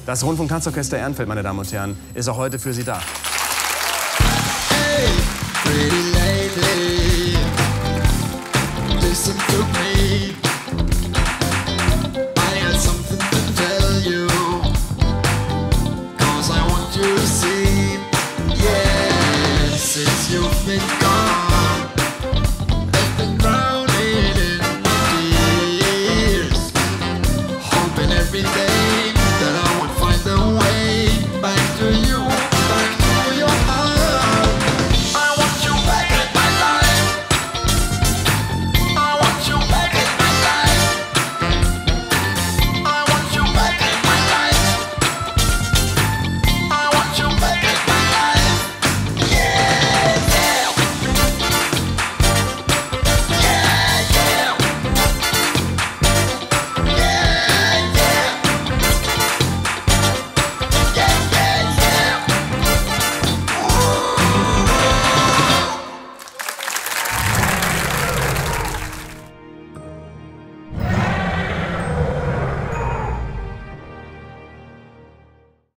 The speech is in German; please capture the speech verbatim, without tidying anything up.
Das Rundfunktanzorchester Ehrenfeld, meine Damen und Herren, ist auch heute für Sie da.